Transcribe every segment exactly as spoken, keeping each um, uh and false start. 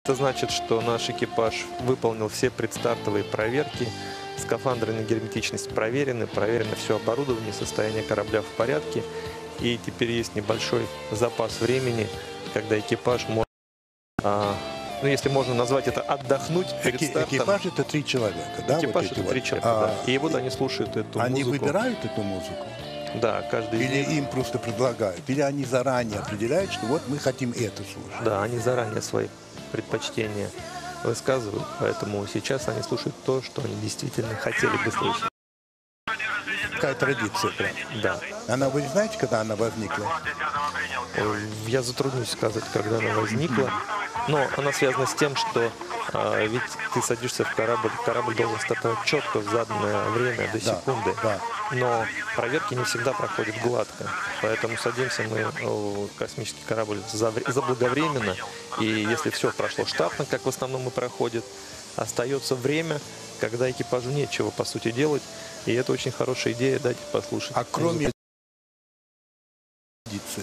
Это значит, что наш экипаж выполнил все предстартовые проверки, скафандры на герметичность проверены, проверено все оборудование, состояние корабля в порядке. И теперь есть небольшой запас времени, когда экипаж может, а, ну если можно назвать это, отдохнуть перед стартом. Экипаж это три человека, да? Экипаж вот это вот. три человека, а, да. И вот они слушают эту они музыку. Они выбирают эту музыку? Да, каждый Или день. им просто предлагают? Или они заранее определяют, что вот мы хотим это слушать? Да, они заранее свои предпочтения высказывают, поэтому сейчас они слушают то, что они действительно хотели бы слышать. Какая традиция прям? Да. Она, вы знаете, когда она возникла? Я затруднюсь сказать, когда она возникла, но она связана с тем, что а, ведь ты садишься в корабль, корабль должен стартовать четко в заданное время, до секунды, да, да. но проверки не всегда проходят гладко, поэтому садимся мы в космический корабль заблаговременно, и если все прошло штатно, как в основном и проходит, остается время, когда экипажу нечего, по сути, делать, и это очень хорошая идея дать послушать. А кроме традиции?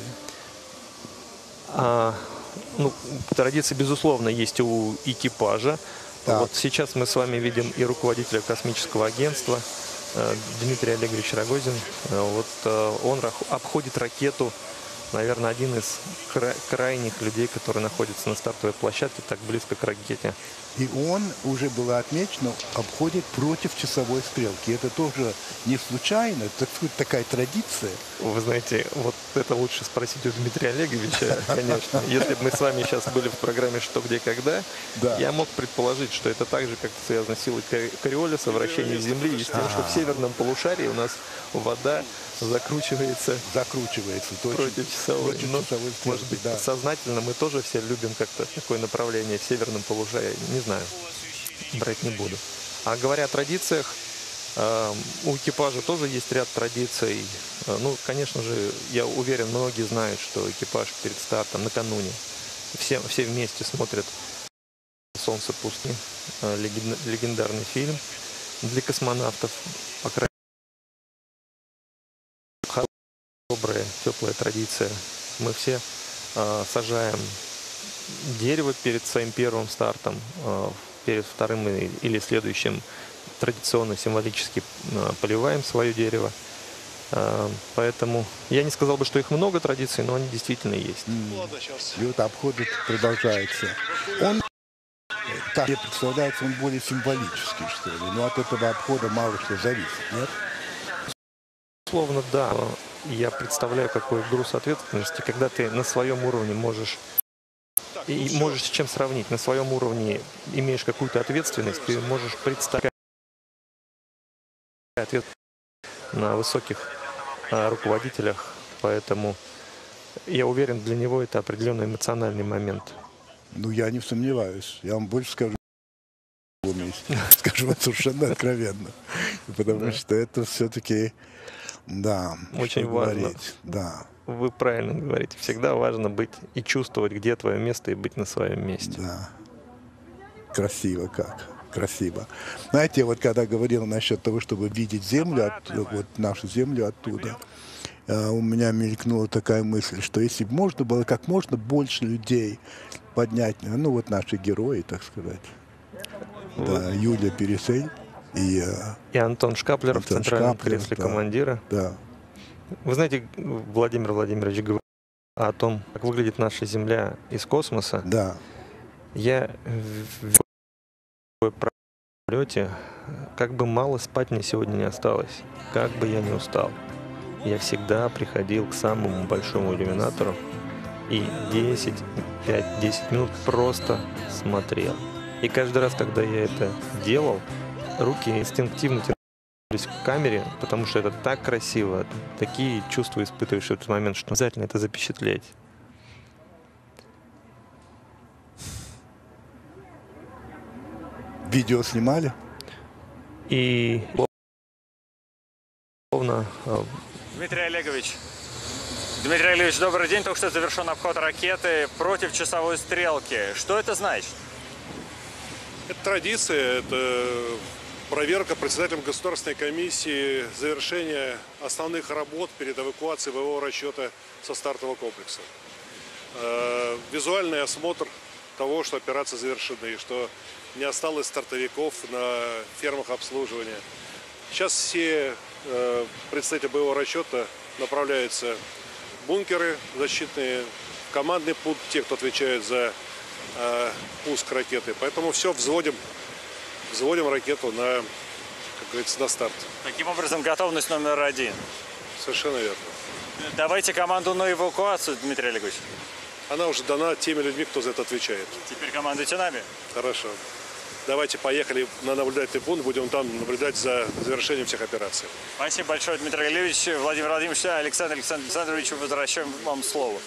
А, ну, традиции, безусловно, есть у экипажа. Так. Вот сейчас мы с вами видим и руководителя космического агентства Дмитрий Олегович Рогозин. Вот он обходит ракету, наверное, один из крайних людей, которые находятся на стартовой площадке так близко к ракете. И он, уже было отмечено, обходит против часовой стрелки. Это тоже не случайно, это такая традиция. Вы знаете, вот это лучше спросить у Дмитрия Олеговича, конечно. Если бы мы с вами сейчас были в программе «Что, где, когда», да. Я мог предположить, что это так же, как связано с силой Кориолиса, вращением Земли, и с тем, что в северном полушарии у нас вода закручивается, закручивается точно, против часовой. Против Но, часовой стрелки, может быть, да. Подсознательно мы тоже все любим как-то такое направление в северном полушарии. Не знаю, брать не буду. А говоря о традициях, э, у экипажа тоже есть ряд традиций. Э, ну, конечно же, я уверен, многие знают, что экипаж перед стартом, накануне, все, все вместе смотрят «Солнце пустыни», э, леген, легендарный фильм для космонавтов, по крайней мере, добрая, теплая традиция. Мы все э, сажаем дерево перед своим первым стартом, э, перед вторым или следующим традиционно символически э, поливаем свое дерево. Э, поэтому я не сказал бы, что их много традиций, но они действительно есть. Mm. И вот обход продолжается. Он, так мне представляется, он более символический, что ли. Но от этого обхода мало что зависит, нет? Безусловно, да. Я представляю, какой груз ответственности, когда ты на своем уровне можешь и можешь с чем сравнить. На своем уровне имеешь какую-то ответственность, ты можешь представить ответственность на высоких а, руководителях, поэтому я уверен, для него это определенный эмоциональный момент. Ну, я не сомневаюсь. Я вам больше скажу, скажу совершенно откровенно, потому что это все-таки, да, очень важно. Да. Вы правильно говорите. Всегда важно быть и чувствовать, где твое место, и быть на своем месте. Да. Красиво как. Красиво. Знаете, вот когда говорил насчет того, чтобы видеть Землю, от, вот нашу Землю оттуда, э, у меня мелькнула такая мысль, что если бы можно было как можно больше людей поднять, ну вот наши герои, так сказать, вот. Да, Юлия Пересель и, э, и Антон Шкаплер Антон в центральном Шкаплер, кресле да, да. Да. Вы знаете, Владимир Владимирович говорил о том, как выглядит наша Земля из космоса. Да. Я в полете, как бы мало спать мне сегодня не осталось, как бы я не устал, я всегда приходил к самому большому иллюминатору и десять, пять-десять минут просто смотрел. И каждый раз, когда я это делал, руки инстинктивно тянулись к камере, потому что это так красиво, такие чувства испытываешь в этот момент, что обязательно это запечатлеть. Видео снимали? И словно... Дмитрий Олегович. Дмитрий Олегович, добрый день. Только что завершен обход ракеты против часовой стрелки. Что это значит? Это традиция, это проверка председателем Государственной комиссии завершения основных работ перед эвакуацией боевого расчета со стартового комплекса. Визуальный осмотр того, что операции завершены, и что не осталось стартовиков на фермах обслуживания. Сейчас все э, представители боевого расчета направляются в бункеры защитные, в командный пункт, те, кто отвечает за э, пуск ракеты. Поэтому все, взводим, взводим ракету на, как говорится, на старт. Таким образом, готовность номер один. Совершенно верно. Давайте команду на эвакуацию, Дмитрий Олегович. Она уже дана теми людьми, кто за это отвечает. Теперь командуйте нами. Хорошо. Давайте поехали на наблюдательный пункт, будем там наблюдать за завершением всех операций. Спасибо большое, Дмитрий Олегович. Владимир Владимирович, Александр Александрович, возвращаем вам слово.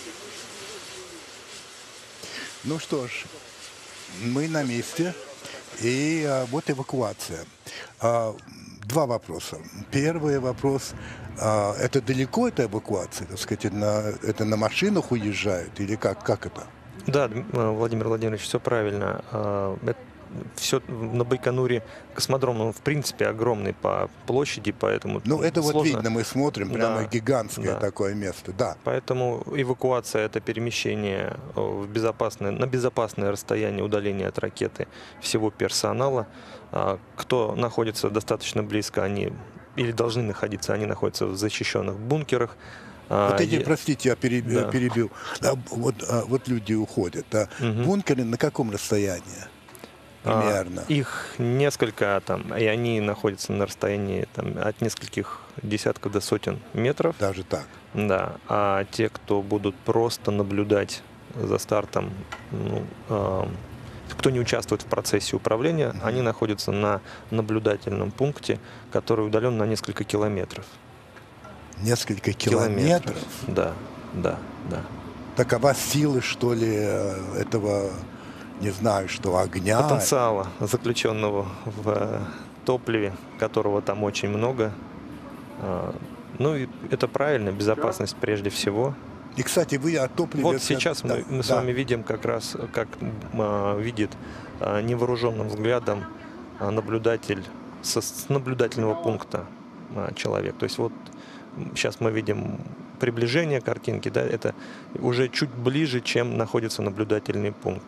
Ну что ж, мы на месте, и а, вот эвакуация. А, два вопроса. Первый вопрос, а, это далеко эта эвакуация, так сказать, на, это на машинах уезжают или как, как это? Да, Владимир Владимирович, все правильно. Это все на Байконуре космодром, он в принципе огромный по площади, поэтому Ну, это сложно. вот видно, мы смотрим, прямо Да, гигантское да. такое место, да. Поэтому эвакуация – это перемещение в безопасное, на безопасное расстояние удаления от ракеты всего персонала. Кто находится достаточно близко, они или должны находиться, они находятся в защищенных бункерах. Вот эти, Е- простите, я перебил. Да. перебил. А, вот, а, вот люди уходят. А Мгм. бункеры на каком расстоянии? Примерно. А, Их несколько там, и они находятся на расстоянии там, от нескольких десятков до сотен метров. Даже так. Да. А те, кто будут просто наблюдать за стартом, ну, а, кто не участвует в процессе управления, Мгм. они находятся на наблюдательном пункте, который удален на несколько километров. Несколько километров. Да, да, да. Такова силы, что ли, э, этого, не знаю, что огня. Потенциала, заключенного в э, топливе, которого там очень много. А, Ну и это правильно, безопасность прежде всего. И, кстати, вы о топливе... Вот сейчас да, мы, мы с да. вами видим как раз, как а, видит а, невооруженным взглядом а, наблюдатель со, с наблюдательного пункта а, человек. То есть вот сейчас мы видим приближение картинки, да, это уже чуть ближе, чем находится наблюдательный пункт.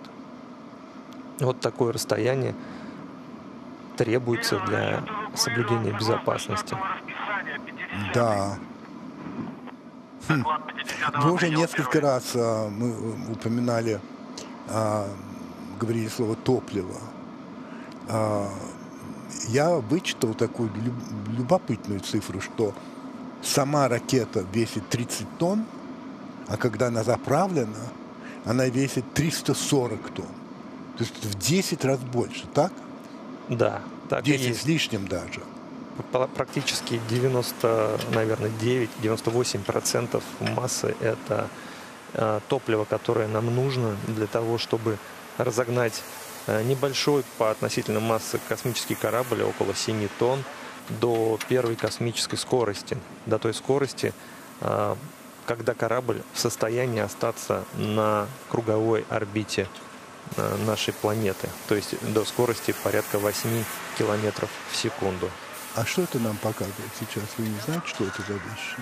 Вот такое расстояние требуется для соблюдения безопасности. Да. Хм. Вы уже несколько раз а, мы упоминали, а, говорили слово топливо. А, я вычитал такую люб- любопытную цифру, что сама ракета весит тридцать тонн, а когда она заправлена, она весит триста сорок тонн. То есть в десять раз больше, так? Да, так и десять есть. с лишним даже. П- Практически девяносто, наверное, девять — девяносто восемь процентов массы – это э, топливо, которое нам нужно для того, чтобы разогнать э, небольшой по относительно массе космический корабль, около семи тонн, до первой космической скорости, до той скорости, э, когда корабль в состоянии остаться на круговой орбите э, нашей планеты, то есть до скорости порядка восьми километров в секунду. А что это нам показывает сейчас? Вы не знаете, что это за вещи?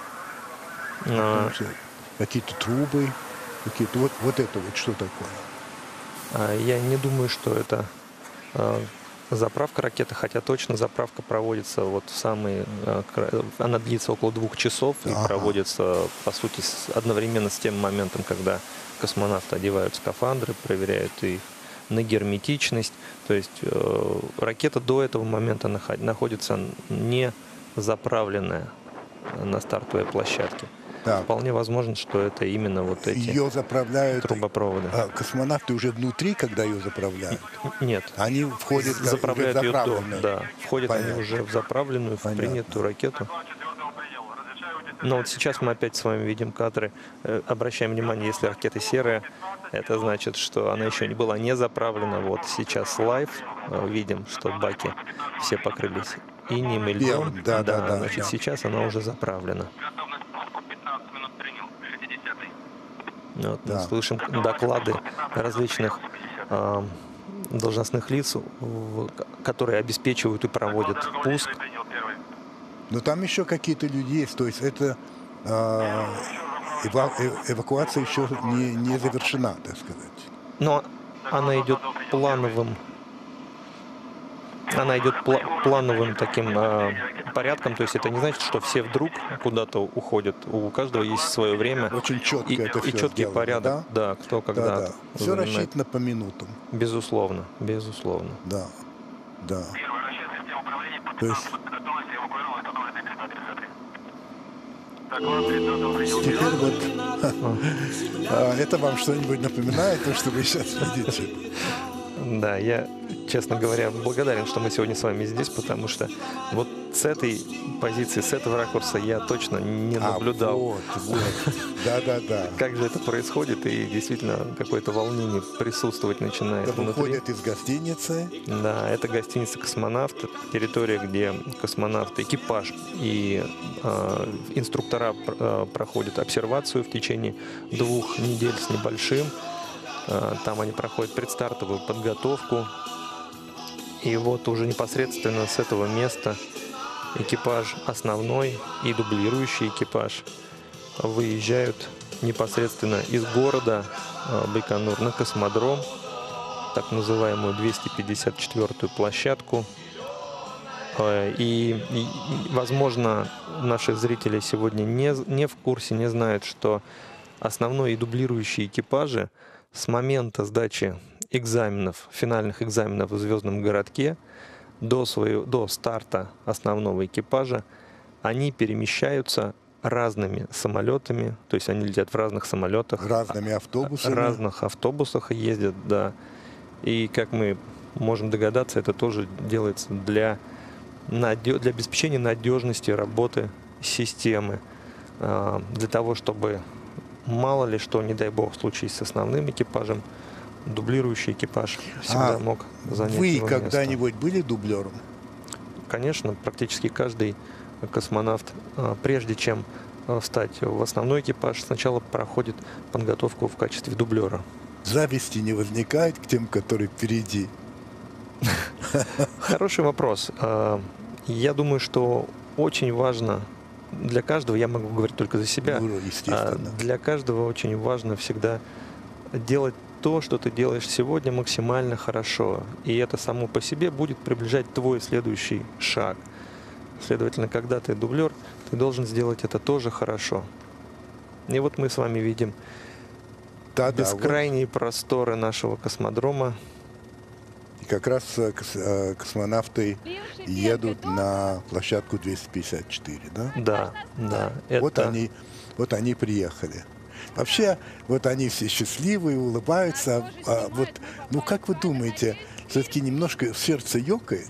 А, Потому что какие-то трубы, какие-то... Вот, вот это вот что такое? а, Я не думаю, что это а, заправка ракеты, хотя точно заправка проводится вот в самые... а, кра- Она длится около двух часов и Ага. проводится, по сути, с- одновременно с тем моментом, когда космонавты одевают скафандры, проверяют их на герметичность. То есть э, ракета до этого момента наход- находится не заправленная на стартовой площадке. Так, Вполне возможно, что это именно вот эти ее заправляют... трубопроводы. а, космонавты уже внутри, когда ее заправляют? Нет. Они входят как Заправляют уже ее до, заправленные. да. Входят Понятно. они уже в заправленную, в Понятно. принятую ракету. Но вот сейчас мы опять с вами видим кадры. Э, Обращаем внимание, если ракета серая, это значит, что она еще не была не заправлена. Вот сейчас лайв, э, видим, что баки все покрылись инеем и льдом. Белым, да, да, да, Значит, да. сейчас она уже заправлена. Вот, мы Да. слышим доклады различных э, должностных лиц, в- которые обеспечивают и проводят пуск. Но там еще какие-то люди есть. То есть это а, эва- э- эвакуация еще не, не завершена, так сказать. Но она идет плановым, она идет пла плановым таким э, порядком, то есть это не значит, что все вдруг куда-то уходят. У каждого есть свое время. Очень четко и, это и все четкий сделано, порядок, да? да, кто Да, когда да. Все занимает. рассчитано по минутам. Безусловно, безусловно. Да, да. То есть теперь вот а, это вам что-нибудь напоминает, то, что вы сейчас видите? Да, я, честно говоря, благодарен, что мы сегодня с вами здесь, потому что вот с этой позиции, с этого ракурса я точно не наблюдал. А, вот, вот. Да, да, да. Как же это происходит, и действительно какое-то волнение присутствовать начинает Это внутри. выходят из гостиницы. Да, это гостиница «Космонавт», территория, где космонавты, экипаж и э, инструктора пр э, проходят обсервацию в течение двух недель с небольшим. Э, там они проходят предстартовую подготовку. И вот уже непосредственно с этого места экипаж основной и дублирующий экипаж выезжают непосредственно из города Байконур на космодром, так называемую двести пятьдесят четвёртую площадку. И, и, возможно, наши зрители сегодня не, не в курсе, не знают, что основной и дублирующие экипажи с момента сдачи экзаменов, финальных экзаменов в звездном городке до, своего, до старта основного экипажа, они перемещаются разными самолетами, то есть они летят в разных самолетах, разными автобусами, разных автобусах ездят, да. И как мы можем догадаться, это тоже делается для, для обеспечения надежности работы системы, для того, чтобы мало ли что, не дай бог, случись с основным экипажем, дублирующий экипаж всегда а мог занять вы его когда-нибудь место. Были дублером? Конечно, практически каждый космонавт, прежде чем встать в основной экипаж, сначала проходит подготовку в качестве дублера. Зависти не возникает к тем, которые впереди? Хороший вопрос. Я думаю, что очень важно для каждого, я могу говорить только за себя, ну, естественно. Для каждого очень важно всегда делать то, что ты делаешь сегодня, максимально хорошо. И это само по себе будет приближать твой следующий шаг. Следовательно, когда ты дублер, ты должен сделать это тоже хорошо. И вот мы с вами видим да, бескрайние да, вот. просторы нашего космодрома. И как раз космонавты едут на площадку двести пятьдесят четыре, да? Да, да. Вот, это... они, вот они приехали. Вообще, вот они все счастливые, улыбаются. А, а вот, ну как вы думаете, все-таки немножко сердце ёкает?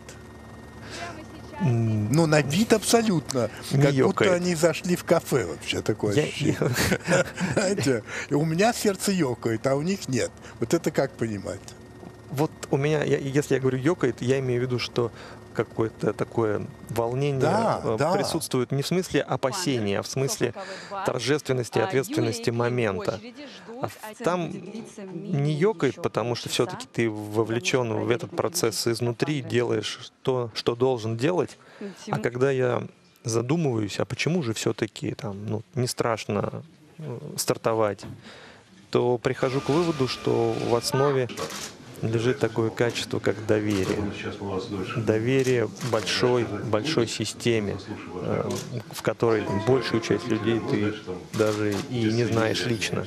Ну, на вид абсолютно. Не как ёкает. Будто они зашли в кафе вообще, такое я, ощущение. Знаете, у меня сердце ёкает, а у них нет. Вот это как понимать? Вот у меня, я, если я говорю ёкает, я имею в виду, что какое-то такое волнение да, присутствует да. не в смысле опасения, а в смысле торжественности и ответственности момента. А там не ёкает, потому что все-таки ты вовлечен в этот процесс изнутри, делаешь то, что должен делать. А когда я задумываюсь, а почему же все-таки там, ну, не страшно стартовать, то прихожу к выводу, что в основе лежит такое качество, как доверие. Доверие большой, большой системе, в которой большую часть людей ты даже и не знаешь лично.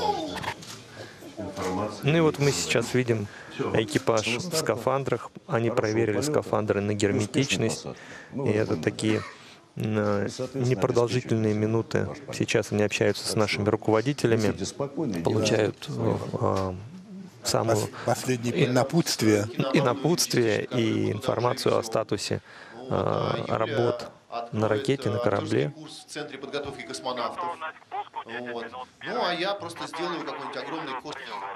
Ну и вот мы сейчас видим экипаж в скафандрах. Они проверили скафандры на герметичность. И это такие непродолжительные минуты. Сейчас они общаются с нашими руководителями, получают самую последнее напутствие. И, и напутствие, и информацию о статусе э, работ на ракете, на корабле. Курс в Центре подготовки космонавтов. Вот. Ну, а я просто сделаю какой-нибудь огромный код.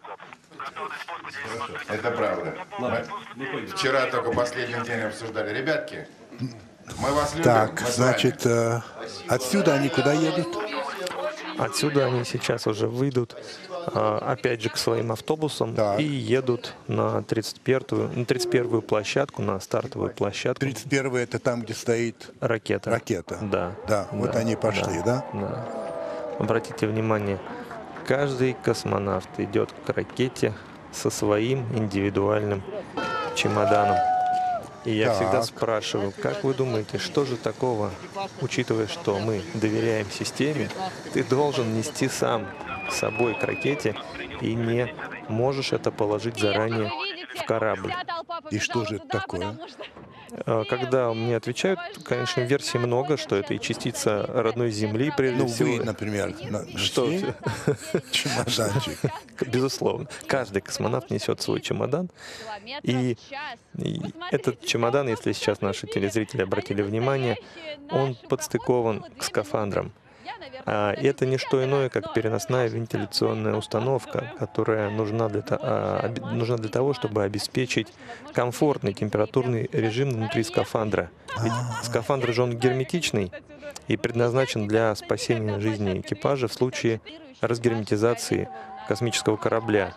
Это правда. Мы вчера только последний день обсуждали. Ребятки, мы вас любим. Так, значит, э, отсюда они куда едут? Отсюда они сейчас уже выйдут, опять же, к своим автобусам да. и едут на тридцать первую, на тридцать первую площадку, на стартовую площадку. тридцать первая это там, где стоит ракета. Ракета. Да. Да, вот да. они пошли, да? да? Да. Обратите внимание, каждый космонавт идет к ракете со своим индивидуальным чемоданом. И я Так. всегда спрашиваю, как вы думаете, что же такого, учитывая, что мы доверяем системе, ты должен нести сам с собой к ракете и не можешь это положить заранее в корабль? И что же это такое? А, Когда мне отвечают, конечно, версий много, что это и частица родной Земли, прежде Ну, всего. вы, например, на- Что? нашли чемоданчик. Безусловно. Каждый космонавт несет свой чемодан. И, и этот чемодан, если сейчас наши телезрители обратили внимание, он подстыкован к скафандрам. А это не что иное, как переносная вентиляционная установка, которая нужна для, то- а, оби- нужна для того, чтобы обеспечить комфортный температурный режим внутри скафандра. Ведь скафандр же он герметичный и предназначен для спасения жизни экипажа в случае разгерметизации космического корабля.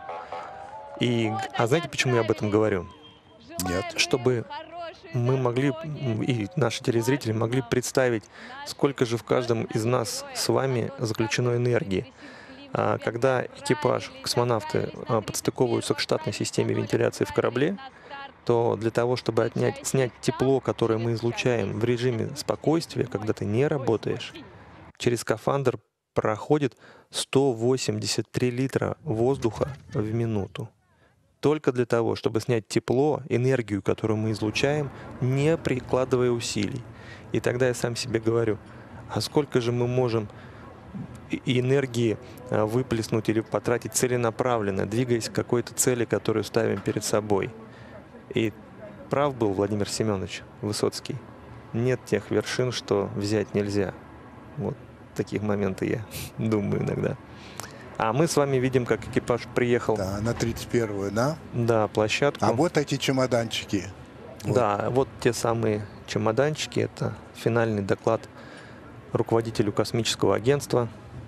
И, а знаете, почему я об этом говорю? Нет. Чтобы мы могли, и наши телезрители могли представить, сколько же в каждом из нас с вами заключено энергии. А Когда экипаж, космонавты а, подстыковываются к штатной системе вентиляции в корабле, то для того, чтобы отнять, снять тепло, которое мы излучаем в режиме спокойствия, когда ты не работаешь, через скафандр проходит сто восемьдесят три литра воздуха в минуту. Только для того, чтобы снять тепло, энергию, которую мы излучаем, не прикладывая усилий. И тогда я сам себе говорю, а сколько же мы можем и- энергии а, выплеснуть или потратить целенаправленно, двигаясь к какой-то цели, которую ставим перед собой. И прав был Владимир Семенович Высоцкий. Нет тех вершин, что взять нельзя. Вот таких моменты я думаю иногда. А мы с вами видим, как экипаж приехал Да, на тридцать первую, да? на площадку. А вот эти чемоданчики. Вот. Да, вот те самые чемоданчики. Это финальный доклад руководителю космического агентства.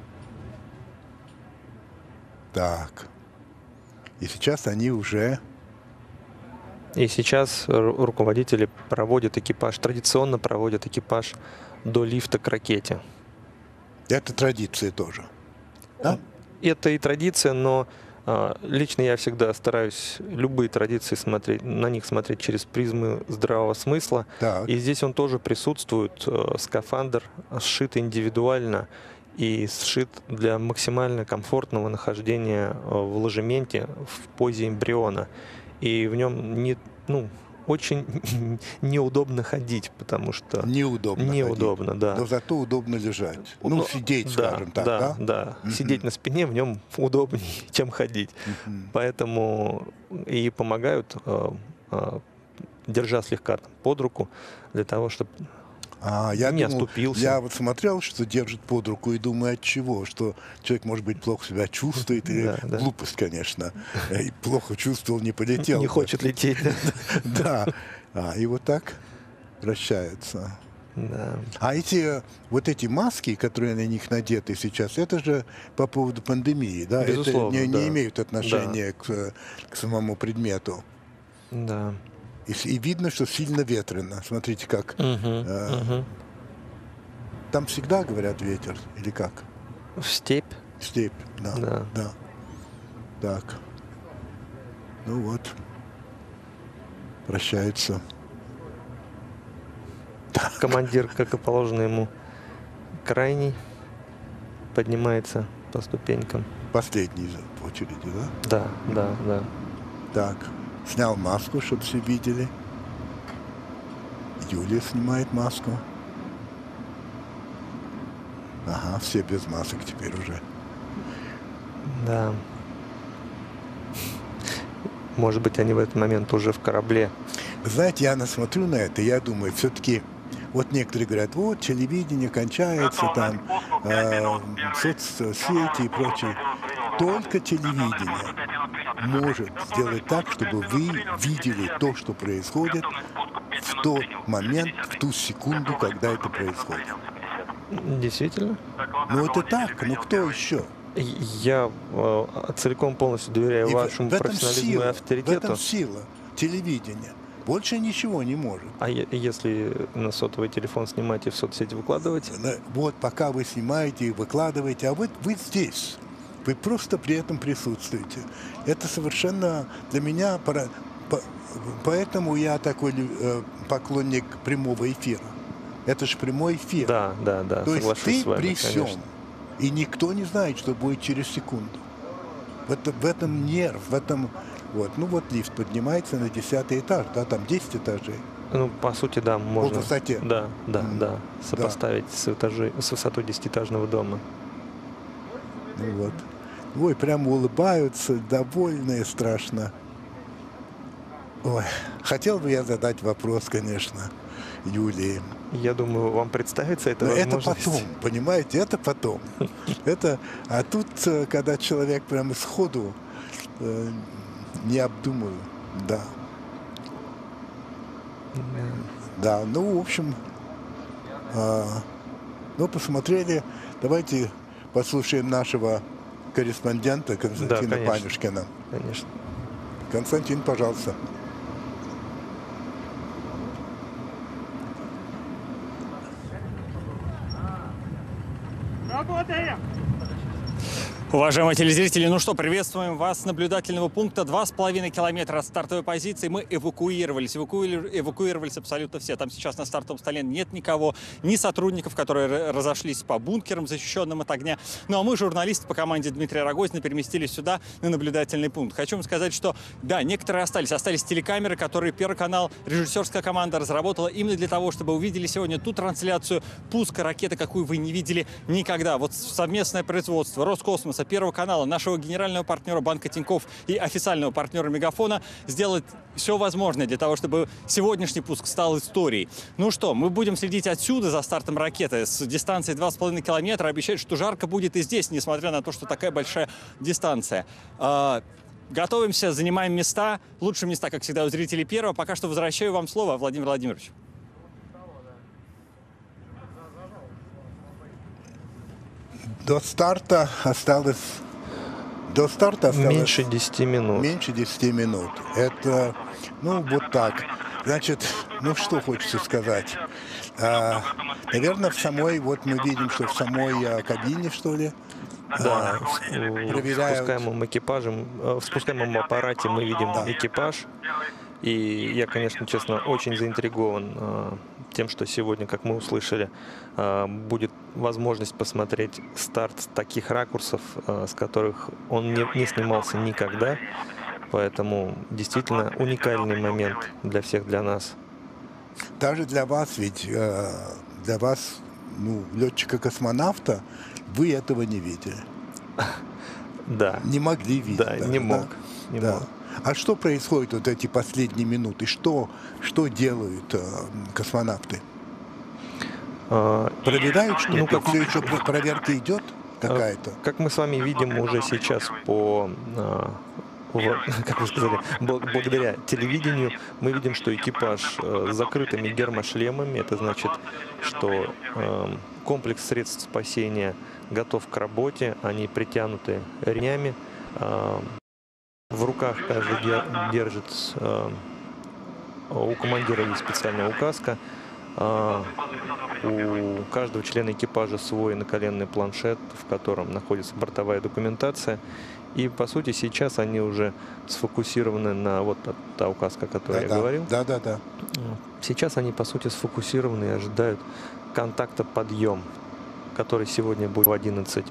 Так. И сейчас они уже... И сейчас ру- руководители проводят экипаж, традиционно проводят экипаж до лифта к ракете. Это традиции тоже. Да? Это и традиция, но а, лично я всегда стараюсь любые традиции смотреть, на них смотреть через призмы здравого смысла. Так. И здесь он тоже присутствует. э, Скафандр сшит индивидуально и сшит для максимально комфортного нахождения э, в ложементе в позе эмбриона. И в нем не, ну, очень неудобно ходить, потому что Неудобно неудобно, ходить. да. Но зато удобно лежать. Ну, Ну, сидеть, да, скажем так, да, да? да. Мгм. Сидеть на спине в нем удобнее, чем ходить. Мгм. Поэтому и помогают, э, э, держа слегка там под руку, для того, чтобы А, я не думал, оступился. я вот смотрел, что держит под руку и думаю, от чего? Что человек, может быть, плохо себя чувствует, или Да, да. глупость, конечно. И плохо чувствовал, не полетел. не бы. хочет лететь. Да. А, и вот так вращаются. Да. А эти, вот эти маски, которые на них надеты сейчас, это же по поводу пандемии, да? Безусловно, это не, да. не имеют отношения к, э, к самому предмету. Да. И, с- и видно, что сильно ветрено. Смотрите, как... Мгм, э, мгм. Там всегда, говорят, ветер, или как? В степь. Степь, да. Да. да. Так. Ну вот. Прощаются. Командир, как и положено ему, крайний, поднимается по ступенькам. Последний в очереди, да? Да, да, да. Так. Снял маску, чтобы все видели. Юлия снимает маску. Ага, все без масок теперь уже. Да. Может быть, они в этот момент уже в корабле. Вы знаете, я насмотрю на это, я думаю, все-таки, вот некоторые говорят, вот, телевидение кончается, там, э, соцсети и прочее. Только телевидение может сделать так, чтобы вы видели то, что происходит в тот момент, в ту секунду, когда это происходит. Действительно? Ну, это так, ну кто еще? Я э, целиком полностью доверяю И в- вашему в этом профессионализму и сила, в авторитету. этом сила телевидения. Больше ничего не может. А е- если на сотовый телефон снимать и в соцсети выкладывать? На- Вот пока вы снимаете и выкладываете, а вы, вы здесь. Вы просто при этом присутствуете. Это совершенно для меня... Пора, по, поэтому я такой э, поклонник прямого эфира. Это же прямой эфир. Да, да, да. То есть ты с вами, при всем. конечно. И никто не знает, что будет через секунду. В этом, в этом нерв, в этом... Вот. Ну вот лифт поднимается на десятый этаж, да, там десять этажей. Ну, по сути, да, можно... По высоте. Да, да, Mm, да. Сопоставить да. С, этажи, с высотой десятиэтажного дома. Ну вот. Ой, прямо улыбаются, довольные, страшно. Ой, хотел бы я задать вопрос, конечно, Юлии. Я думаю, вам представится эта Но это возможность. потом, понимаете, это потом. Это, а тут, когда человек прямо сходу, э, не обдумываю, да. Да, ну, в общем, э, ну, посмотрели. Давайте послушаем нашего корреспондента Константина Да, Панюшкина. Конечно. Константин, пожалуйста. Уважаемые телезрители, ну что, приветствуем вас с наблюдательного пункта. Два с половиной километра от стартовой позиции. Мы эвакуировались. Эвакуировали, эвакуировались абсолютно все. Там сейчас на стартовом столе нет никого, ни сотрудников, которые разошлись по бункерам, защищенным от огня. Ну а мы, журналисты по команде Дмитрия Рогозина, переместились сюда, на наблюдательный пункт. Хочу вам сказать, что да, некоторые остались. Остались телекамеры, которые Первый канал, режиссерская команда разработала именно для того, чтобы увидели сегодня ту трансляцию пуска ракеты, какую вы не видели никогда. Вот совместное производство Роскосмоса, Первого канала, нашего генерального партнера Банка Тинькофф и официального партнера Мегафона сделать все возможное для того, чтобы сегодняшний пуск стал историей. Ну что, мы будем следить отсюда за стартом ракеты с дистанции два с половиной километра. Обещают, что жарко будет и здесь, несмотря на то, что такая большая дистанция. Готовимся, занимаем места. Лучшие места, как всегда, у зрителей Первого. Пока что возвращаю вам слово, Владимир Владимирович. До старта осталось... До старта осталось... Меньше десяти минут. Меньше десяти минут. Это, ну, вот так. Значит, ну, что хочется сказать. А, наверное, в самой, вот мы видим, что в самой а, кабине, что ли, Да, а, в проверяют... спускаемом экипажем, в спускаемом аппарате мы видим Да. экипаж. И я, конечно, честно, очень заинтригован э, тем, что сегодня, как мы услышали, э, будет возможность посмотреть старт с таких ракурсов, э, с которых он не, не снимался никогда. Поэтому действительно уникальный момент для всех, для нас. Даже для вас, ведь э, для вас, ну, летчика-космонавта, вы этого не видели. Да. Не могли видеть. Да, даже, не мог. Да? Не Да. мог. А что происходит вот эти последние минуты? Что, что делают э, космонавты? А, Проверяют что-то? ну, как- Все еще про- проверка идет какая-то? Как мы с вами видим уже сейчас по, а, в- как вы сказали, бл- благодаря телевидению, мы видим, что экипаж э, с закрытыми гермошлемами. Это значит, что э, комплекс средств спасения готов к работе. Они притянуты ремнями. Э, В руках каждый дер- держит, э, у командира есть специальная указка, э, у каждого члена экипажа свой наколенный планшет, в котором находится бортовая документация. И, по сути, сейчас они уже сфокусированы на вот та, та указка, о которой я Да, говорил. да, да, да. Сейчас они, по сути, сфокусированы и ожидают контакта подъем, который сегодня будет в одиннадцать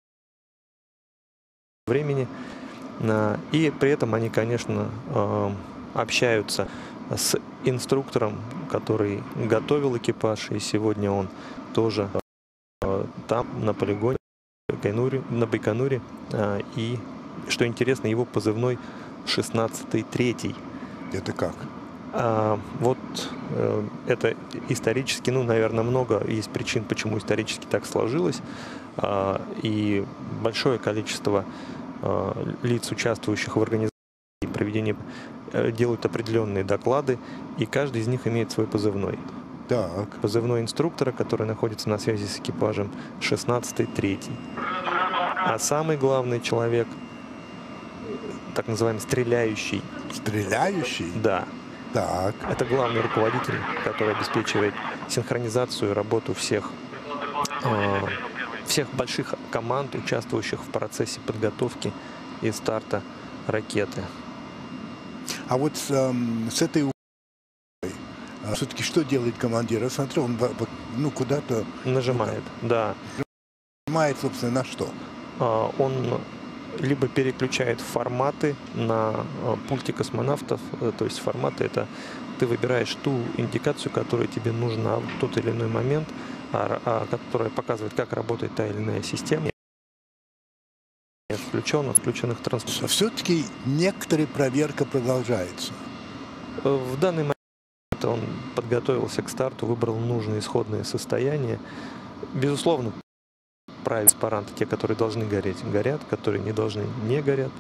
времени. И при этом они, конечно, общаются с инструктором, который готовил экипаж, и сегодня он тоже там, на полигоне, на Байконуре. И, что интересно, его позывной шестнадцатый третий. Это как? А, вот э, это исторически, ну, наверное, много есть причин, почему исторически так сложилось. А, и большое количество лиц, участвующих в организации и проведении, делают определенные доклады, и каждый из них имеет свой позывной. Так. Позывной инструктора, который находится на связи с экипажем, шестнадцатый третий. А самый главный человек, так называемый стреляющий. Стреляющий? Да. Так. Это главный руководитель, который обеспечивает синхронизацию и работу всех, э, всех больших команд, участвующих в процессе подготовки и старта ракеты. А вот с, эм, с этой все-таки что делает командир? Я смотрю, он ну, куда-то... Нажимает, ну, да. Нажимает, собственно, на что? Он либо переключает форматы на пульте космонавтов, то есть форматы — это ты выбираешь ту индикацию, которая тебе нужна в тот или иной момент, которая показывает, как работает та или иная система. Включен, отключенных транспортеров. Все-таки некоторая проверка продолжается. В данный момент он подготовился к старту, выбрал нужное исходное состояние. Безусловно, правильные параметры, те, которые должны гореть, горят, которые не должны, не горят.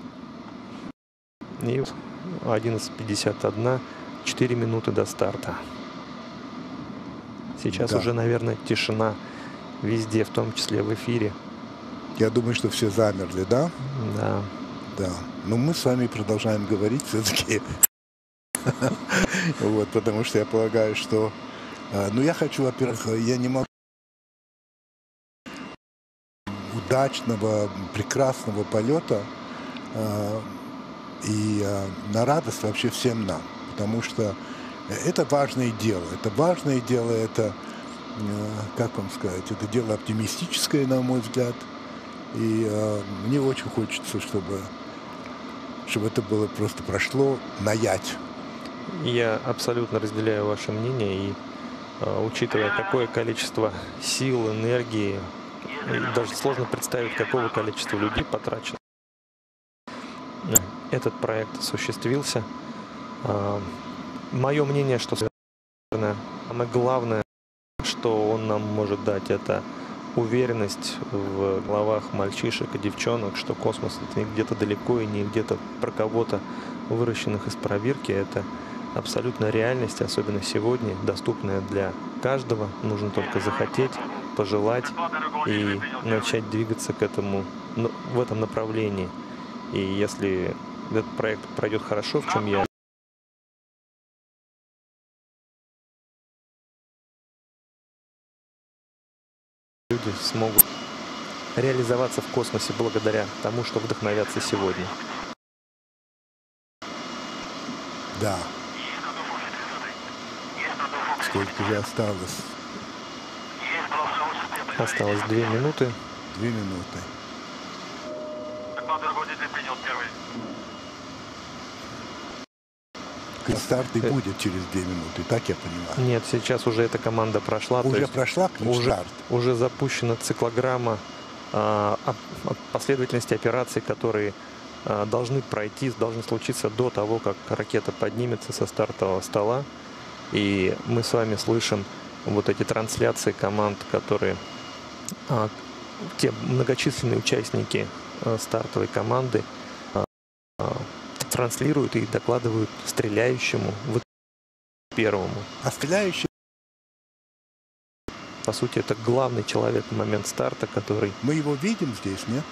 И одиннадцать пятьдесят один, четыре минуты до старта. Сейчас да. уже, наверное, тишина везде, в том числе в эфире. Я думаю, что все замерли, да? Да. Да. Но мы с вами продолжаем говорить все-таки. Вот, потому что я полагаю, что... Ну, я хочу, во-первых, я не могу... удачного, прекрасного полета и на радость вообще всем нам. Потому что это важное дело. Это важное дело, это, как вам сказать, это дело оптимистическое, на мой взгляд. И э, мне очень хочется, чтобы, чтобы это было просто прошло наять. Я абсолютно разделяю ваше мнение. И э, учитывая, какое количество сил, энергии, даже сложно представить, какого количества людей потрачено. Этот проект осуществился. Э, мое мнение, что самое главное, что он нам может дать, это уверенность в головах мальчишек и девчонок, что космос — это не где-то далеко и не где-то про кого-то, выращенных из пробирки. Это абсолютно реальность, особенно сегодня, доступная для каждого. Нужно только захотеть, пожелать и начать двигаться к этому, в этом направлении. И если этот проект пройдет хорошо, в чем я люди смогут реализоваться в космосе благодаря тому, что вдохновятся сегодня. Да. Сколько же осталось? Осталось две минуты. Две минуты. Старт и будет через две минуты, так я понимаю? Нет, сейчас уже эта команда прошла. Уже то есть прошла уже, старт? Уже запущена циклограмма а, последовательности операций, которые а, должны пройти, должны случиться до того, как ракета поднимется со стартового стола. И мы с вами слышим вот эти трансляции команд, которые а, те многочисленные участники а, стартовой команды а, а, транслируют и докладывают стреляющему в первому. А стреляющий? По сути, это главный человек в момент старта, который... Мы его видим здесь, нет?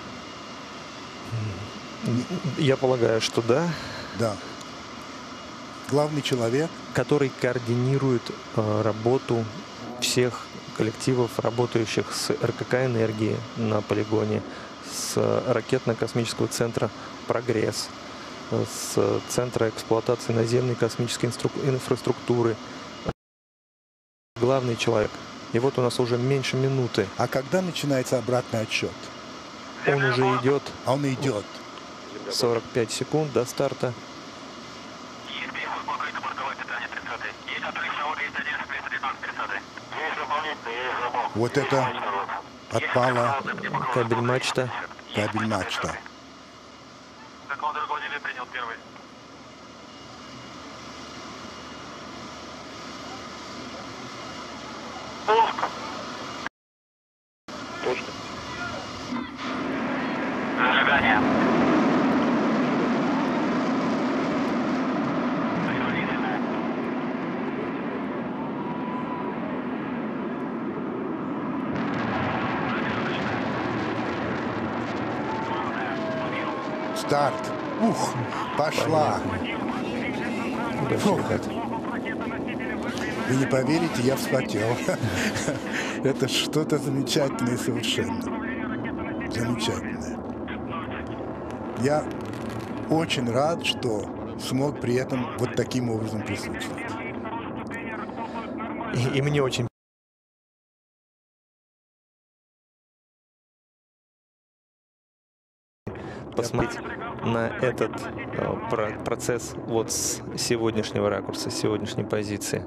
Я полагаю, что да. Да. Главный человек. Который координирует э, работу всех коллективов, работающих с эр ка ка «Энергии» на полигоне, с ракетно-космического центра «Прогресс», с Центра эксплуатации наземной космической инфраструктуры. Главный человек. И вот у нас уже меньше минуты. А когда начинается обратный отсчет? Он уже идет. А он идет. сорок пять секунд до старта. Вот это отпала кабель-мачта. Кабель-мачта. Пуск. Зажигание. Старт. Ух, пошла. Фух. Вы не поверите, я вспотел. Это что-то замечательное совершенно. замечательное. Я очень рад, что смог при этом вот таким образом присутствовать. И, и мне очень посмотреть на этот э, про процесс вот с сегодняшнего ракурса, с сегодняшней позиции.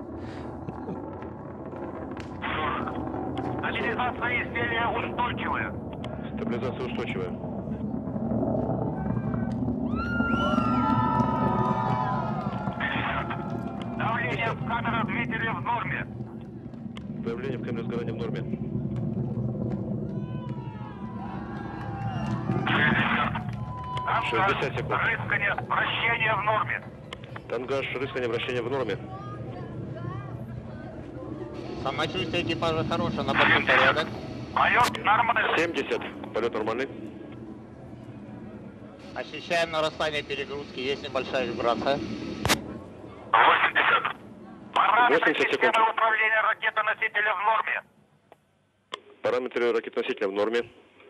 Стабилизация изделия устойчивая. Стабилизация устойчивая. Давление в камерах двигателя в норме. Давление в камере сгорания в норме. шестьдесят секунд. Рыскание, вращение в норме. Тангаж, рыскание, вращение в норме. Самочувствие экипажа хорошее, на борту порядок. Полет нормальный. семьдесят. Полет нормальный. Ощущаем нарастание перегрузки, есть небольшая вибрация. восемьдесят. Параметры восемьдесят секунд. системы управления ракетоносителя в норме. Параметры ракетоносителя в норме.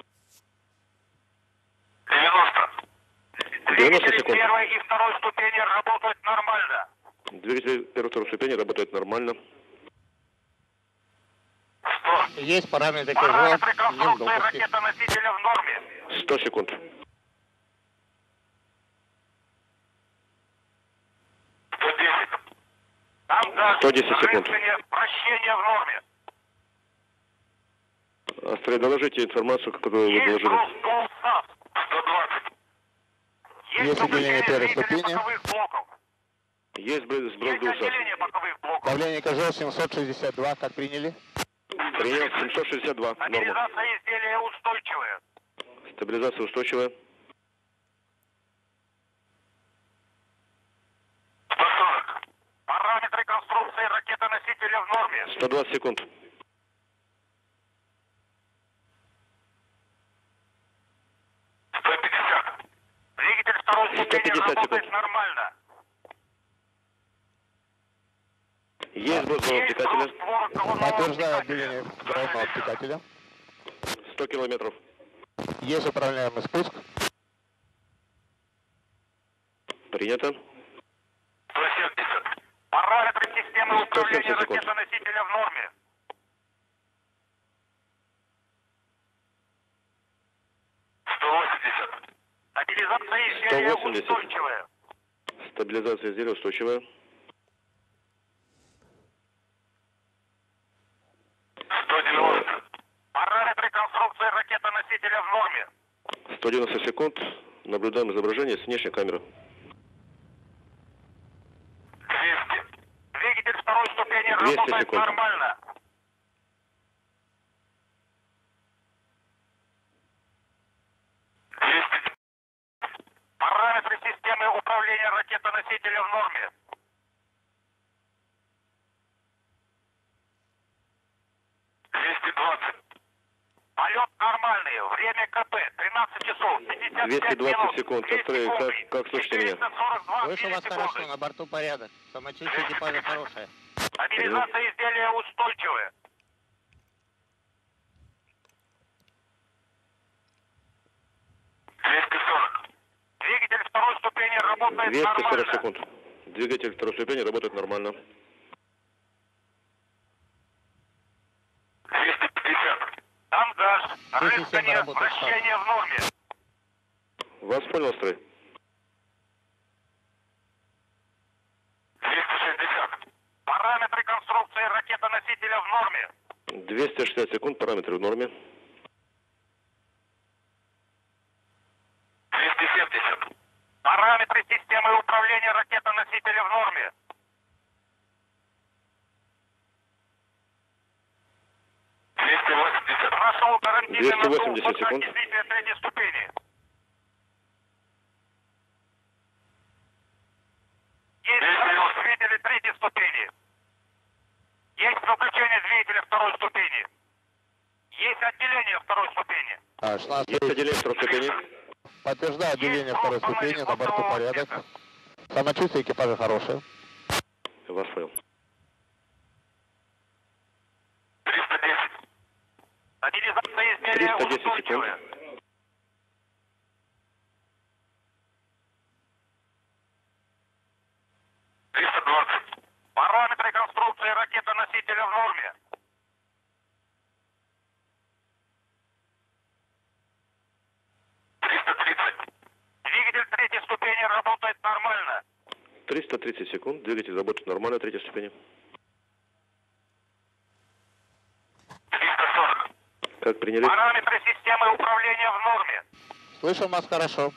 девяносто. девяносто Двигатели секунд. первой и второй ступени работают нормально. Двигатели первой и второй ступени работают нормально. сто. Есть параметры КЖ, Параметры есть конструкции допуски. ракетоносителя в норме. сто секунд. сто десять. Там газ, сто десять секунд. рыскание, вращение в норме. Астрей, доложите информацию, которую вы Есть доложили. груз пулса. сто двадцать. Есть отделение первой двигателя ступени. боковых блоков. Есть сброс Есть ДУСа. отделение боковых блоков. Давление КЖ семьсот шестьдесят два, как приняли? Принял семьсот шестьдесят два. Норма. Стабилизация изделия устойчивая. Стабилизация устойчивая. сто сорок. Параметры конструкции ракетоносителя в норме. сто двадцать секунд. сто пятьдесят. Двигатель второй сто ступени пятьдесят работает секунд. нормально. Есть сброс Есть обтекателя. груз створок головного Подтверждаю обтекателя. отделение головного обтекателя. сто километров. Есть управляемый спуск. Принято. сто семьдесят. Параметры системы сто управления семьдесят секунд. ракетоносителя в норме. сто восемьдесят. Стабилизация изделия сто восемьдесят. устойчивая. Стабилизация изделия устойчивая. сто девяносто. Параметры конструкции ракетоносителя в норме. сто девяносто секунд. Наблюдаем изображение с внешней камеры. двести. Двигатель второй ступени двести работает секунд. нормально. двести. Параметры системы управления ракетоносителя в норме. двести двадцать. Полет нормальный. Время КП тринадцать часов пятьдесят пять двести двадцать минут. секунд. две Астрей, секунды. как, как слышите меня? четыреста сорок два Слышу вас миллисекунды. хорошо, на борту порядок. Самочувствие экипажа хорошее. Стабилизация изделия устойчивая. двести сорок. Двигатель второй ступени работает двести сорок нормально. секунд. Двигатель второй ступени работает нормально. двести пятьдесят. Там газ, Все системы рыскание, работают вращение в норме. Вас понял, Астрей? двести шестьдесят. Параметры конструкции ракетоносителя в норме. двести шестьдесят секунд. Параметры в норме. двести семьдесят. Параметры системы управления ракетоносителя в норме. двести восемьдесят. Прошел карантинный двести восемьдесят надзор секунд. действия третьей ступени. Есть двигатели третьей ступени. Есть подключение двигателя второй ступени. Есть отделение второй ступени. А, шестнадцать. Есть отделение второй ступени. Подтверждаю отделение второй ступени, на борту порядок. Самочувствие экипажа хорошее. Вас понял. триста десять. Стабилизация изделия триста десять секунд. устойчивая. двадцать. Параметры конструкции ракеты-носителя в норме. триста тридцать. Двигатель третьей ступени работает нормально. триста тридцать секунд. Двигатель работает нормально, третьей ступени. триста сорок. Как приняли? Параметры системы управления в норме. Слышал вас хорошо.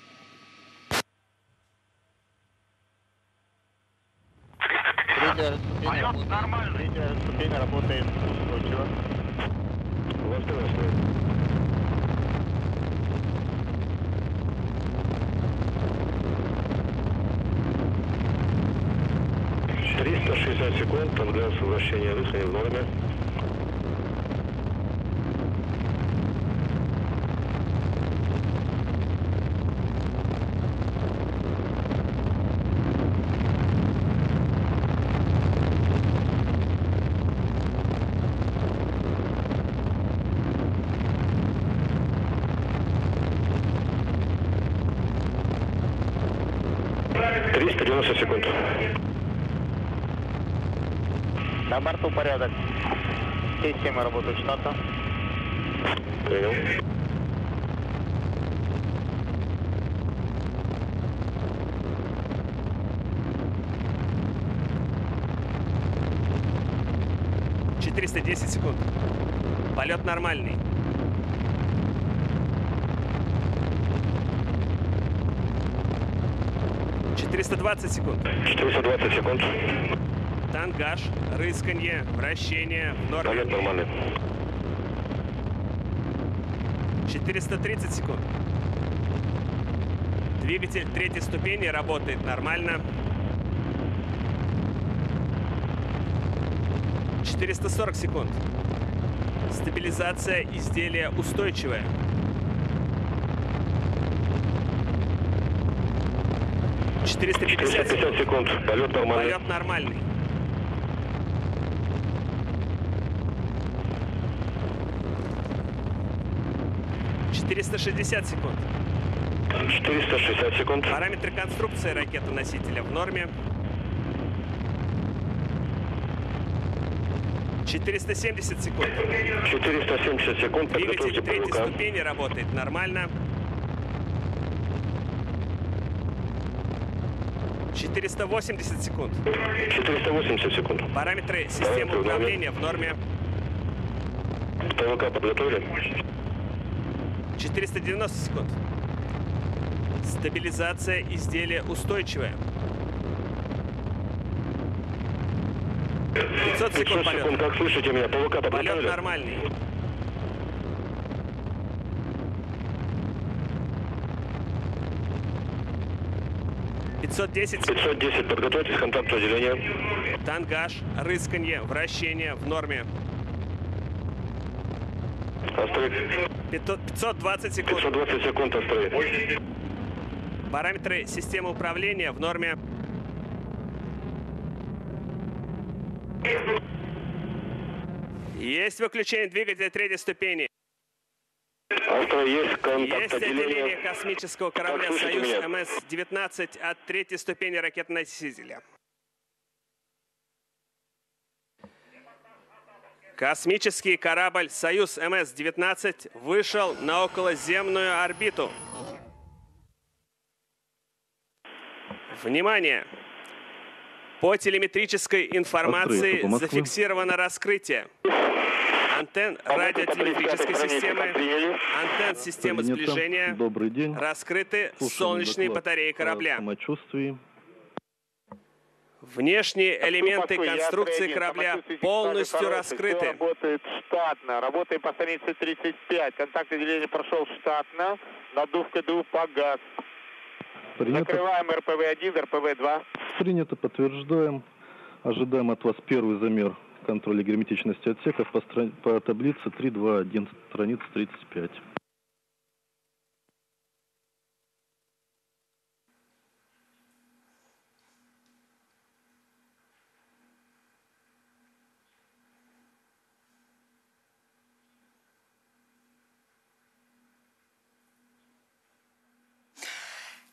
триста пятьдесят. Полет нормальный. Третья ступень работает устойчиво. триста шестьдесят секунд. Тангенс вращения рыскания в норме. триста девяносто секунд. На борту порядок. Система работает штатно. Принял. четыреста десять секунд. Полет нормальный. четыреста двадцать секунд. четыреста двадцать секунд. Тангаж, рысканье, вращение в норме. Полет нормальный. четыреста тридцать секунд. Двигатель третьей ступени работает нормально. четыреста сорок секунд. Стабилизация изделия устойчивая. четыреста пятьдесят секунд. Полет нормальный. Полет нормальный. четыреста шестьдесят секунд. четыреста шестьдесят секунд. Параметры конструкции ракеты-носителя в норме. четыреста семьдесят секунд. четыреста семьдесят секунд. Двигатель третьей ступени работает нормально. четыреста восемьдесят секунд. четыреста восемьдесят секунд. Параметры системы управления в норме. ПВК подготовили. четыреста девяносто секунд. Стабилизация изделия устойчивая. пятьсот секунд полет. Как слышите меня? ПВК подготовили. Полет нормальный. пятьсот десять секунд. пятьсот десять. Подготовьтесь к контакту отделения. Тангаж, рысканье, вращение в норме. Оставить. пятьсот двадцать секунд. пятьсот двадцать секунд оставить. Параметры системы управления в норме. Есть выключение двигателя третьей ступени. Есть контакт Есть отделения. отделение космического корабля Как слышите «Союз» меня? эм эс девятнадцать от третьей ступени ракетоносителя. Космический корабль «Союз» эм эс девятнадцать вышел на околоземную орбиту. Внимание! По телеметрической информации зафиксировано раскрытие антенн радиотелеметрической системы, антенн системы сближения. Добрый день. Раскрыты солнечные батареи корабля. Самочувствии. Внешние элементы конструкции корабля полностью раскрыты. Работает штатно. Работаем по странице тридцать пять. Контакт отделения прошел штатно. Надув КДУ погас. Принято. Закрываем эр пэ вэ один, эр пэ вэ два. Принято, подтверждаем. Ожидаем от вас первый замер контроля герметичности отсеков по, стра... по таблице три два один, страница тридцать пять.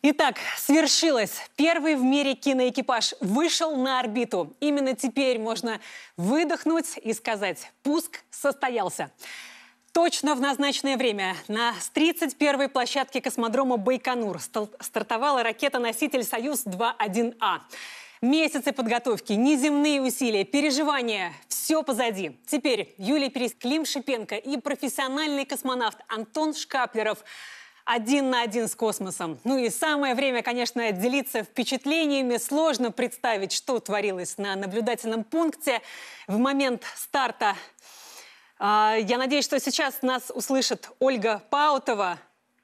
Итак, свершилось. Первый в мире киноэкипаж вышел на орбиту. Именно теперь можно выдохнуть и сказать: пуск состоялся. Точно в назначенное время на тридцать первой площадке космодрома Байконур стартовала ракета-носитель «Союз два один А». Месяцы подготовки, неземные усилия, переживания – все позади. Теперь Юлия Перес-Клим-Шипенко и профессиональный космонавт Антон Шкаплеров один на один с космосом. Ну и самое время, конечно, делиться впечатлениями. Сложно представить, что творилось на наблюдательном пункте в момент старта. Я надеюсь, что сейчас нас услышит Ольга Паутова.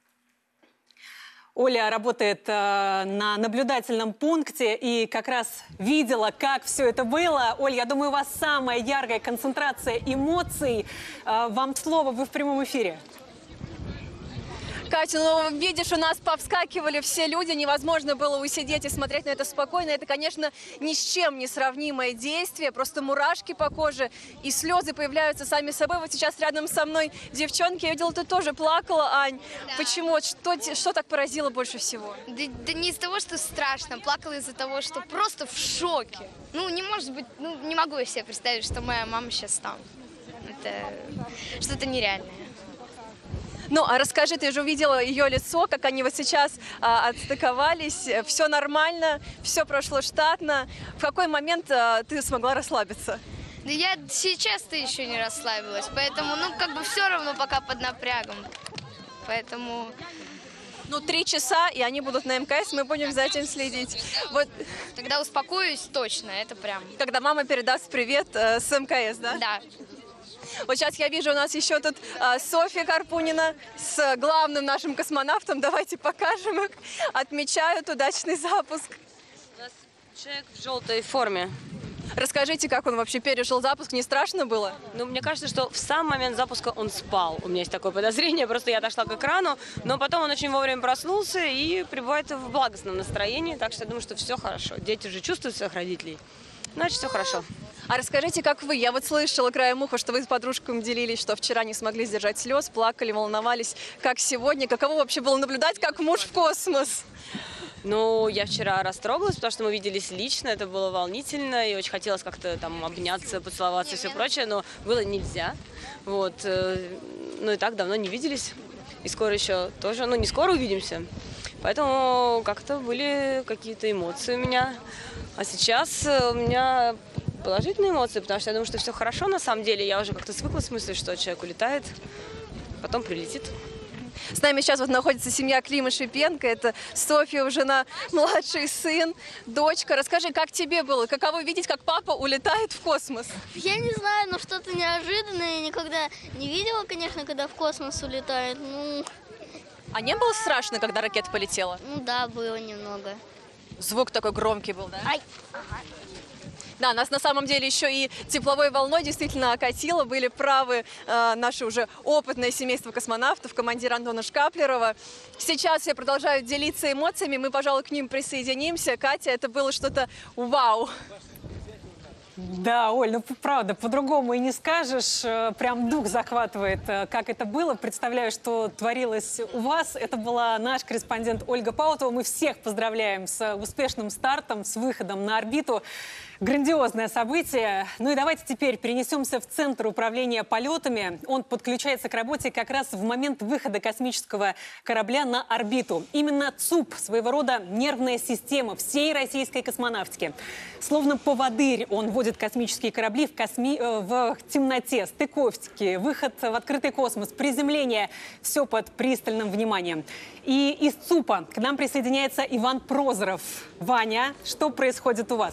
Оля работает э, на наблюдательном пункте и как раз видела, как все это было. Оль, я думаю, у вас самая яркая концентрация эмоций. Э, вам слово, вы в прямом эфире. Катя, ну, видишь, у нас повскакивали все люди, невозможно было усидеть и смотреть на это спокойно. Это, конечно, ни с чем не сравнимое действие, просто мурашки по коже, и слезы появляются сами собой. Вот сейчас рядом со мной девчонки, я видела, ты тоже плакала, Ань. Да. Почему? Что, что так поразило больше всего? Да, да не из-за того, что страшно, плакала из-за того, что просто в шоке. Ну, не может быть, ну, не могу я себе представить, что моя мама сейчас там. Это что-то нереальное. Ну, а расскажи, ты же увидела ее лицо, как они вот сейчас а, отстыковались, все нормально, все прошло штатно. В какой момент а, ты смогла расслабиться? Да я сейчас-то еще не расслабилась, поэтому, ну, как бы все равно пока под напрягом, поэтому... Ну, три часа, и они будут на МКС, мы будем за этим следить. Вот. Тогда успокоюсь точно, это прям... Когда мама передаст привет э, с МКС, да? Да. Вот сейчас я вижу, у нас еще тут а, Софья Карпунина с главным нашим космонавтом. Давайте покажем их. Отмечают удачный запуск. У нас человек в желтой форме. Расскажите, как он вообще пережил запуск? Не страшно было? Ну, мне кажется, что в сам момент запуска он спал. У меня есть такое подозрение. Просто я отошла к экрану, но потом он очень вовремя проснулся и пребывает в благостном настроении. Так что я думаю, что все хорошо. Дети же чувствуют своих родителей. Значит, все хорошо. А расскажите, как вы? Я вот слышала краем уха, что вы с подружками делились, что вчера не смогли сдержать слез, плакали, волновались. Как сегодня? Каково вообще было наблюдать, как муж в космос? Ну, я вчера растрогалась, потому что мы виделись лично, это было волнительно, и очень хотелось как-то там обняться, поцеловаться и все прочее, но было нельзя. Вот. Ну и так давно не виделись, и скоро еще тоже, ну не скоро увидимся. Поэтому как-то были какие-то эмоции у меня. А сейчас у меня положительные эмоции, потому что я думаю, что все хорошо на самом деле. Я уже как-то свыклась с мыслью, что человек улетает, потом прилетит. С нами сейчас вот находится семья Клима-Шипенко. Это Софья, жена, младший сын, дочка. Расскажи, как тебе было? Каково видеть, как папа улетает в космос? Я не знаю, но что-то неожиданное. Я никогда не видела, конечно, когда в космос улетает. Ну... А не было страшно, когда ракета полетела? Ну да, было немного. Звук такой громкий был, да? Ай. Ага. Да, нас на самом деле еще и тепловой волной действительно окатило. Были правы э, наши уже опытное семейство космонавтов, командир Антона Шкаплерова. Сейчас все продолжают делиться эмоциями. Мы, пожалуй, к ним присоединимся. Катя, это было что-то вау. Да, Оль, ну правда, по-другому и не скажешь. Прям дух захватывает, как это было. Представляю, что творилось у вас. Это была наш корреспондент Ольга Паутова. Мы всех поздравляем с успешным стартом, с выходом на орбиту. Грандиозное событие. Ну и давайте теперь перенесемся в Центр управления полетами. Он подключается к работе как раз в момент выхода космического корабля на орбиту. Именно ЦУП, своего рода нервная система всей российской космонавтики. Словно поводырь он водит космические корабли в, косми... в темноте, стыковки, выход в открытый космос, приземление. Все под пристальным вниманием. И из ЦУПа к нам присоединяется Иван Прозоров. Ваня, что происходит у вас?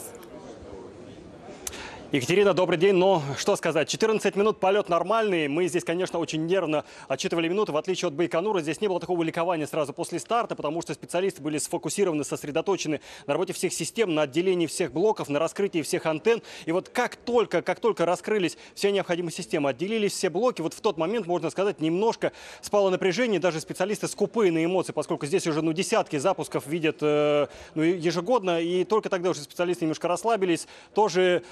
Екатерина, добрый день. Но что сказать, четырнадцать минут полет нормальный. Мы здесь, конечно, очень нервно отчитывали минуты. В отличие от Байконура, здесь не было такого ликования сразу после старта, потому что специалисты были сфокусированы, сосредоточены на работе всех систем, на отделении всех блоков, на раскрытии всех антенн. И вот как только, как только раскрылись все необходимые системы, отделились все блоки, вот в тот момент, можно сказать, немножко спало напряжение. Даже специалисты скупые на эмоции, поскольку здесь уже ну, десятки запусков видят э, ну, ежегодно. И только тогда уже специалисты немножко расслабились. Тоже э,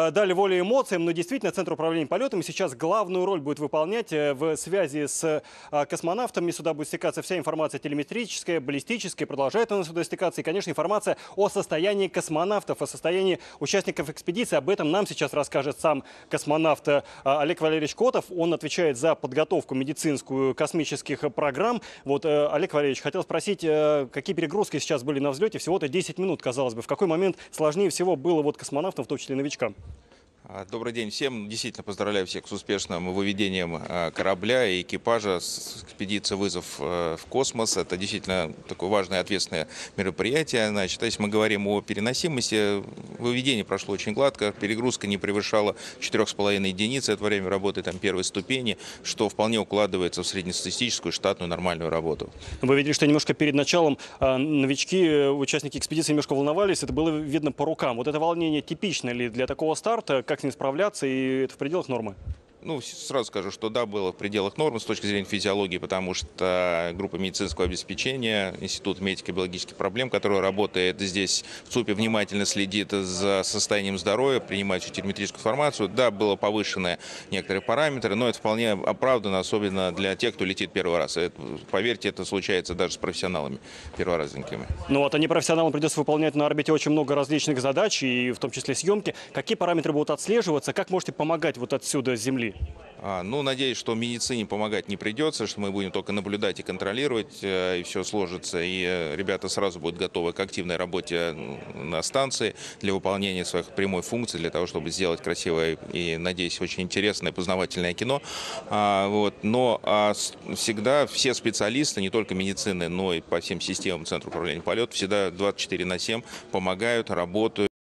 дали волю эмоциям, но действительно Центр управления полетами сейчас главную роль будет выполнять в связи с космонавтами. Сюда будет стекаться вся информация телеметрическая, баллистическая, продолжает она сюда стекаться. И, конечно, информация о состоянии космонавтов, о состоянии участников экспедиции. Об этом нам сейчас расскажет сам космонавт Олег Валерьевич Котов. Он отвечает за подготовку медицинскую космических программ. Вот, Олег Валерьевич, хотел спросить, какие перегрузки сейчас были на взлете? Всего-то десять минут, казалось бы. В какой момент сложнее всего было вот космонавтам, в том числе новичкам? Добрый день всем. Действительно поздравляю всех с успешным выведением корабля и экипажа с экспедиции «Вызов в космос». Это действительно такое важное и ответственное мероприятие. Значит, если мы говорим о переносимости, выведение прошло очень гладко, перегрузка не превышала четырёх с половиной единиц. Это время работы там, первой ступени, что вполне укладывается в среднестатистическую штатную нормальную работу. Вы видели, что немножко перед началом новички, участники экспедиции немножко волновались. Это было видно по рукам. Вот это волнение типично ли для такого старта? Как с ним справляться, и это в пределах нормы? Ну, сразу скажу, что да, было в пределах нормы с точки зрения физиологии, потому что группа медицинского обеспечения, Институт медико-биологических проблем, который работает здесь в ЦУПе, внимательно следит за состоянием здоровья, принимает всю телеметрическую информацию. Да, было повышены некоторые параметры, но это вполне оправдано, особенно для тех, кто летит первый раз. Это, поверьте, это случается даже с профессионалами, перворазовниками. Ну вот, а непрофессионалам придется выполнять на орбите очень много различных задач, и в том числе съемки. Какие параметры будут отслеживаться? Как можете помогать вот отсюда с Земли? А, ну, надеюсь, что медицине помогать не придется, что мы будем только наблюдать и контролировать, и все сложится. И ребята сразу будут готовы к активной работе на станции для выполнения своих прямой функций, для того, чтобы сделать красивое и, надеюсь, очень интересное познавательное кино. А, вот. Но а, всегда все специалисты, не только медицины, но и по всем системам Центра управления полетов, всегда двадцать четыре на семь помогают, работают.